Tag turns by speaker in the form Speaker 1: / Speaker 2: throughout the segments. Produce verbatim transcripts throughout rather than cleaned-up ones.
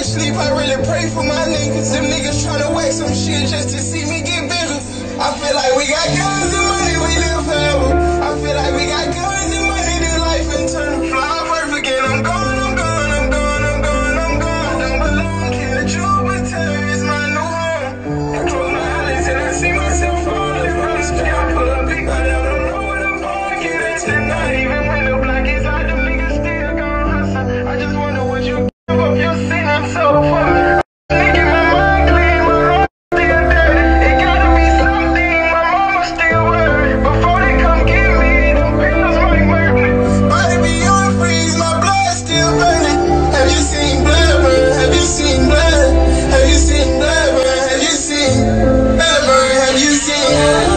Speaker 1: to sleep, I really pray for my niggas. Them niggas tryna whack some shit just to see me get bigger. I feel like we got guns and money, we live forever. I feel like we got guns and money, this life eternal. Fly perfect and I'm gone, I'm gone, I'm gone, I'm gone, I'm gone. I don't belong here, Jupiter is my new home. I close my eyes and I see myself falling from the sky. Pull up big, but I don't know what I'm gonna get at tonight. Even when the block is hot, them niggas still gon' hustle. I just wonder what you give up your sin and soul for me. Nigga, my mind clean, my heart still dirty. It gotta be something, my mama still worried. Before they come get me, them pills might murder me. Body be on freeze, my blood still burning. Have you seen blood burn? Have you seen blood? Have you seen blood burn? Have you seen blood burn? Have you seen?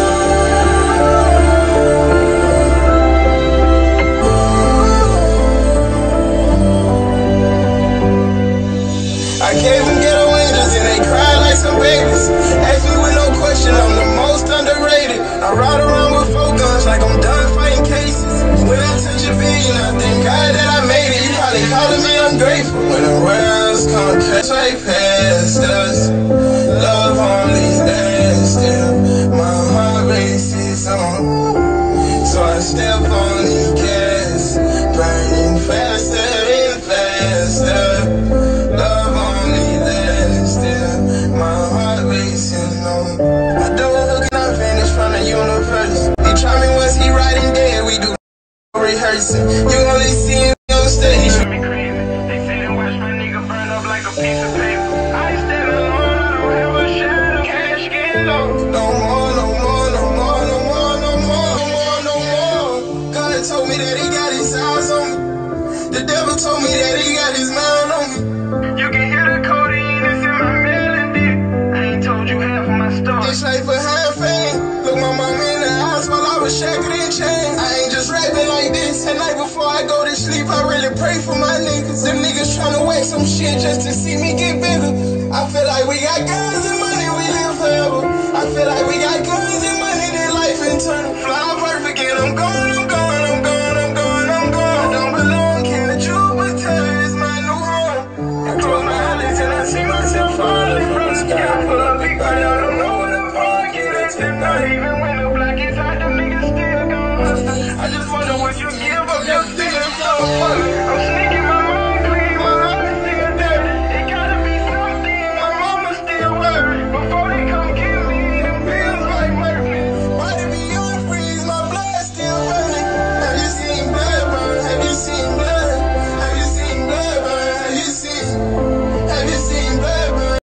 Speaker 1: I gave them ghetto angels and they cried like some babies. Ask me with no question, I'm the most underrated. I ride around with four guns like I'm done fighting cases. When I touch a vision, I thank God that I made it. You probably calling me ungrateful. When the world's come catch right past us, love only lasts still. My heart races on, so I step on the gas, burning faster and faster. Love only lasts still. My heart racing on. I do a hook and I vanish from the universe. He try me once, he riding dead. We do rehearsing. You only see him on stage. Me crazy. They say they watch my nigga burn up like a piece of paper. I ain't stand alone. I don't have a shadow. Cash get low. No more, no more, no more, no more, no more, no more, no more. God told me that he got his eyes on me. The devil told me that he got his mind on me. You can hear the codeine, it's in my melody. I ain't told you half of my story. This life behind fame. Look my mama in the eyes while I was shackled in chains. I ain't just rapping like this. At night before I go to sleep, I really pray for my niggas. Them niggas tryna whack some shit just to see me get bigger.